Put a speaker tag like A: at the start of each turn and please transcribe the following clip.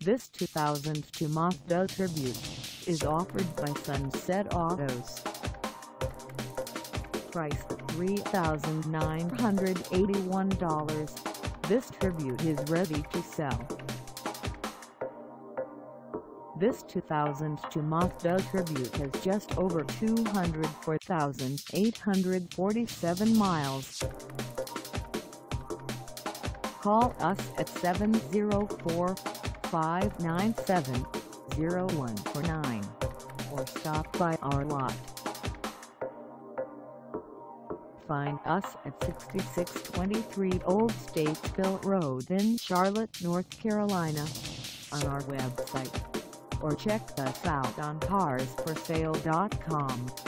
A: This 2002 Mazda Tribute is offered by Sunset Autos. Price $3,981. This Tribute is ready to sell. This 2002 Mazda Tribute has just over 204,847 miles. Call us at 704-597-0149 or stop by our lot. Find us at 6623 Old Statesville Road in Charlotte, North Carolina, on our website, or check us out on carsforsale.com.